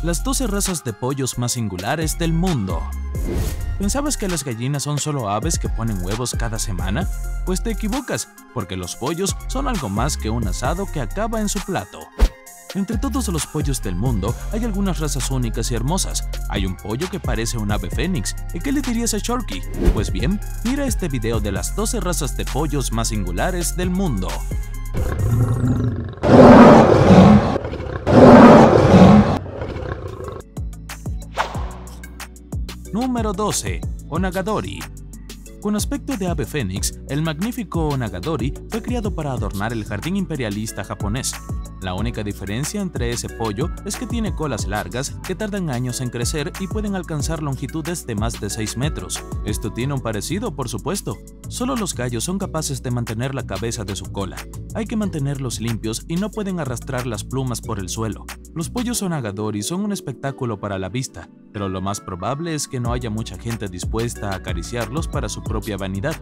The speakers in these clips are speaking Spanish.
Las 12 razas de pollos más singulares del mundo. ¿Pensabas que las gallinas son solo aves que ponen huevos cada semana? Pues te equivocas, porque los pollos son algo más que un asado que acaba en su plato. Entre todos los pollos del mundo hay algunas razas únicas y hermosas. Hay un pollo que parece un ave fénix. ¿Y qué le dirías a Sharky? Pues bien, mira este video de las 12 razas de pollos más singulares del mundo. Número 12. Onagadori. Con aspecto de ave fénix, el magnífico Onagadori fue criado para adornar el jardín imperialista japonés. La única diferencia entre ese pollo es que tiene colas largas que tardan años en crecer y pueden alcanzar longitudes de más de 6 metros. Esto tiene un parecido, por supuesto. Solo los gallos son capaces de mantener la cabeza de su cola. Hay que mantenerlos limpios y no pueden arrastrar las plumas por el suelo. Los pollos Onagadori son un espectáculo para la vista, pero lo más probable es que no haya mucha gente dispuesta a acariciarlos para su propia vanidad.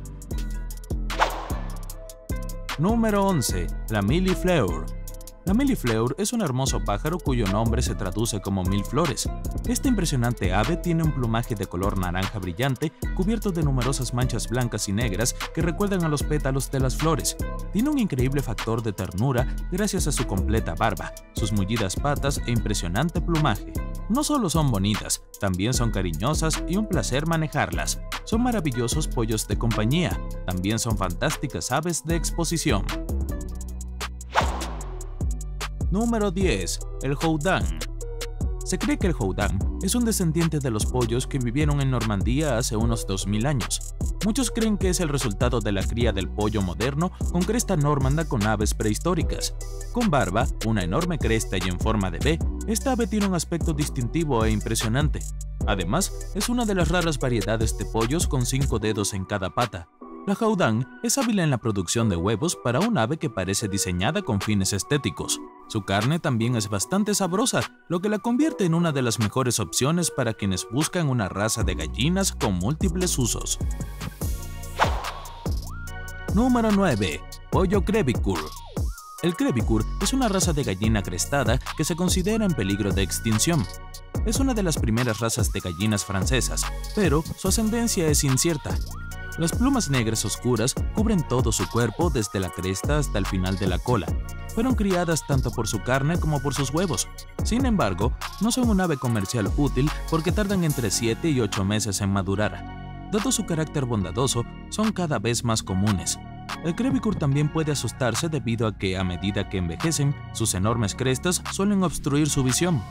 Número 11. La millefleur. La millefleur es un hermoso pájaro cuyo nombre se traduce como mil flores. Esta impresionante ave tiene un plumaje de color naranja brillante cubierto de numerosas manchas blancas y negras que recuerdan a los pétalos de las flores. Tiene un increíble factor de ternura gracias a su completa barba, sus mullidas patas e impresionante plumaje. No solo son bonitas, también son cariñosas y un placer manejarlas. Son maravillosos pollos de compañía, también son fantásticas aves de exposición. Número 10. El Houdin. Se cree que el Houdin es un descendiente de los pollos que vivieron en Normandía hace unos 2000 años. Muchos creen que es el resultado de la cría del pollo moderno con cresta normanda con aves prehistóricas. Con barba, una enorme cresta y en forma de V, esta ave tiene un aspecto distintivo e impresionante. Además, es una de las raras variedades de pollos con 5 dedos en cada pata. La Houdin es hábil en la producción de huevos para un ave que parece diseñada con fines estéticos. Su carne también es bastante sabrosa, lo que la convierte en una de las mejores opciones para quienes buscan una raza de gallinas con múltiples usos. Número 9. Pollo Crèvecoeur. El Crèvecoeur es una raza de gallina crestada que se considera en peligro de extinción. Es una de las primeras razas de gallinas francesas, pero su ascendencia es incierta. Las plumas negras oscuras cubren todo su cuerpo desde la cresta hasta el final de la cola. Fueron criadas tanto por su carne como por sus huevos. Sin embargo, no son un ave comercial útil porque tardan entre 7 y 8 meses en madurar. Dado su carácter bondadoso, son cada vez más comunes. El Crèvecoeur también puede asustarse debido a que, a medida que envejecen, sus enormes crestas suelen obstruir su visión.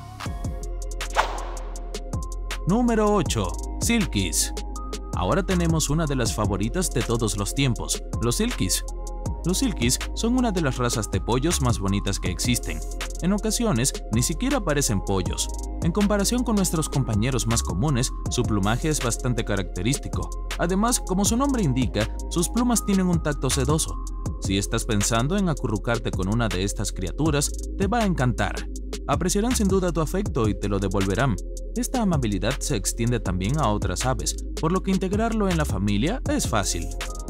Número 8. Silkies. Ahora tenemos una de las favoritas de todos los tiempos, los Silkies. Los Silkies son una de las razas de pollos más bonitas que existen. En ocasiones, ni siquiera parecen pollos. En comparación con nuestros compañeros más comunes, su plumaje es bastante característico. Además, como su nombre indica, sus plumas tienen un tacto sedoso. Si estás pensando en acurrucarte con una de estas criaturas, te va a encantar. Apreciarán sin duda tu afecto y te lo devolverán. Esta amabilidad se extiende también a otras aves, por lo que integrarlo en la familia es fácil.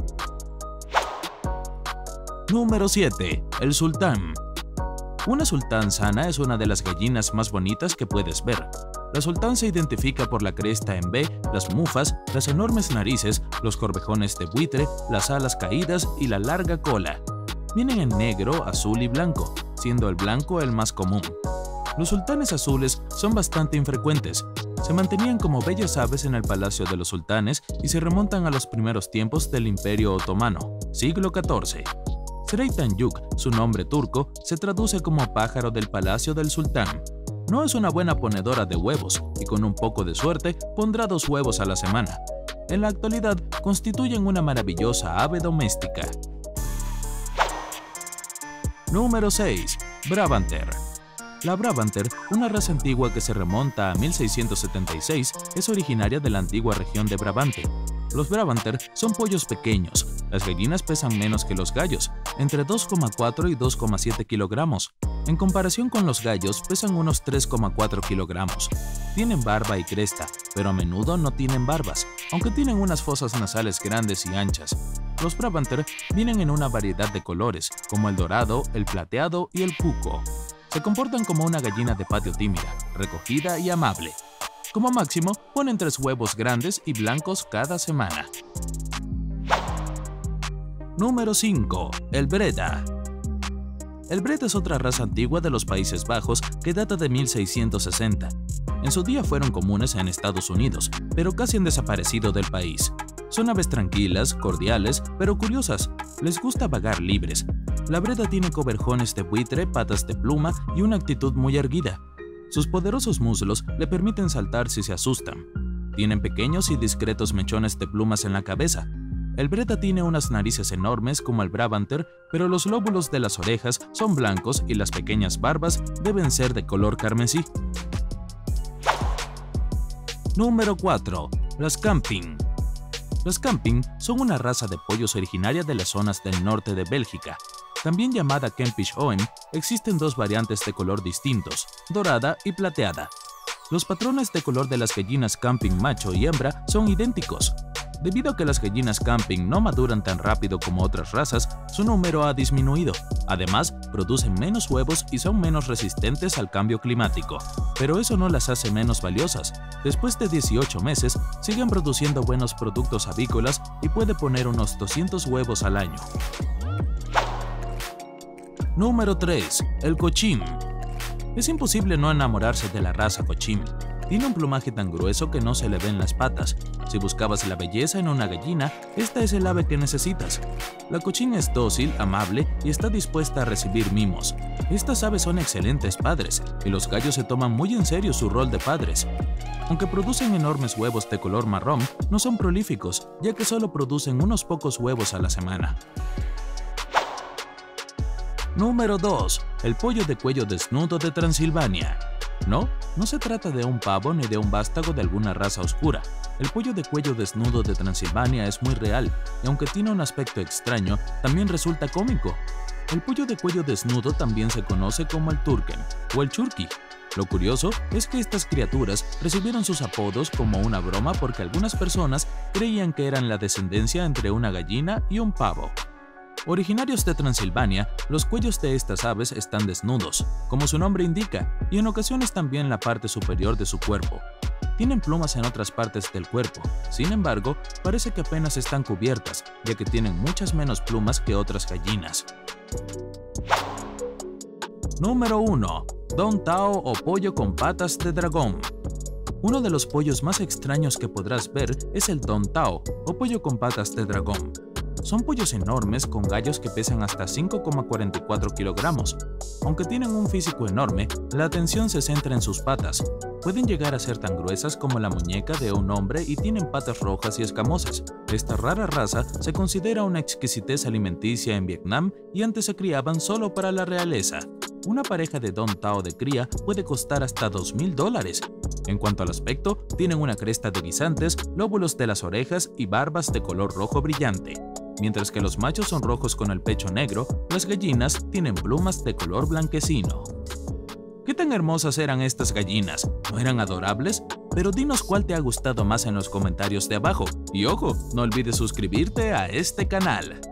Número 7. El sultán. Una sultán sana es una de las gallinas más bonitas que puedes ver. La sultán se identifica por la cresta en V, las mufas, las enormes narices, los corvejones de buitre, las alas caídas y la larga cola. Vienen en negro, azul y blanco, siendo el blanco el más común. Los sultanes azules son bastante infrecuentes. Se mantenían como bellas aves en el palacio de los sultanes y se remontan a los primeros tiempos del Imperio Otomano, siglo XIV. Seyran Yük, su nombre turco, se traduce como pájaro del palacio del sultán. No es una buena ponedora de huevos y con un poco de suerte pondrá 2 huevos a la semana. En la actualidad constituyen una maravillosa ave doméstica. Número 6. Brabanter. La Brabanter, una raza antigua que se remonta a 1676, es originaria de la antigua región de Brabante. Los Brabanter son pollos pequeños. Las gallinas pesan menos que los gallos, entre 2,4 y 2,7 kilogramos. En comparación con los gallos, pesan unos 3,4 kilogramos. Tienen barba y cresta, pero a menudo no tienen barbas, aunque tienen unas fosas nasales grandes y anchas. Los Brabanter vienen en una variedad de colores, como el dorado, el plateado y el cuco. Se comportan como una gallina de patio tímida, recogida y amable. Como máximo, ponen 3 huevos grandes y blancos cada semana. Número 5. El Breda. El Breda es otra raza antigua de los Países Bajos que data de 1660. En su día fueron comunes en Estados Unidos, pero casi han desaparecido del país. Son aves tranquilas, cordiales, pero curiosas. Les gusta vagar libres. La Breda tiene coberjones de buitre, patas de pluma y una actitud muy erguida. Sus poderosos muslos le permiten saltar si se asustan. Tienen pequeños y discretos mechones de plumas en la cabeza. El Breda tiene unas narices enormes como el Brabanter, pero los lóbulos de las orejas son blancos y las pequeñas barbas deben ser de color carmesí. Número 4. Las Camping. Las Camping son una raza de pollos originaria de las zonas del norte de Bélgica. También llamada Kempish Oen, existen 2 variantes de color distintos, dorada y plateada. Los patrones de color de las gallinas Camping macho y hembra son idénticos. Debido a que las gallinas Camping no maduran tan rápido como otras razas, su número ha disminuido. Además, producen menos huevos y son menos resistentes al cambio climático. Pero eso no las hace menos valiosas. Después de 18 meses, siguen produciendo buenos productos avícolas y puede poner unos 200 huevos al año. Número 3. El Cochin. Es imposible no enamorarse de la raza Cochin. Tiene un plumaje tan grueso que no se le ven las patas. Si buscabas la belleza en una gallina, esta es el ave que necesitas. La Cochin es dócil, amable y está dispuesta a recibir mimos. Estas aves son excelentes padres y los gallos se toman muy en serio su rol de padres. Aunque producen enormes huevos de color marrón, no son prolíficos, ya que solo producen unos pocos huevos a la semana. Número 2. El pollo de cuello desnudo de Transilvania. No se trata de un pavo ni de un vástago de alguna raza oscura. El pollo de cuello desnudo de Transilvania es muy real, y aunque tiene un aspecto extraño, también resulta cómico. El pollo de cuello desnudo también se conoce como el turken o el churki. Lo curioso es que estas criaturas recibieron sus apodos como una broma porque algunas personas creían que eran la descendencia entre una gallina y un pavo. Originarios de Transilvania, los cuellos de estas aves están desnudos, como su nombre indica, y en ocasiones también la parte superior de su cuerpo. Tienen plumas en otras partes del cuerpo, sin embargo, parece que apenas están cubiertas, ya que tienen muchas menos plumas que otras gallinas. Número 1. Don Tao o pollo con patas de dragón. Uno de los pollos más extraños que podrás ver es el Don Tao o pollo con patas de dragón. Son pollos enormes con gallos que pesan hasta 5,44 kilogramos. Aunque tienen un físico enorme, la atención se centra en sus patas. Pueden llegar a ser tan gruesas como la muñeca de un hombre y tienen patas rojas y escamosas. Esta rara raza se considera una exquisitez alimenticia en Vietnam y antes se criaban solo para la realeza. Una pareja de Don Tao de cría puede costar hasta $2,000. En cuanto al aspecto, tienen una cresta de guisantes, lóbulos de las orejas y barbas de color rojo brillante. Mientras que los machos son rojos con el pecho negro, las gallinas tienen plumas de color blanquecino. ¿Qué tan hermosas eran estas gallinas? ¿No eran adorables? Pero dinos cuál te ha gustado más en los comentarios de abajo. Y ojo, no olvides suscribirte a este canal.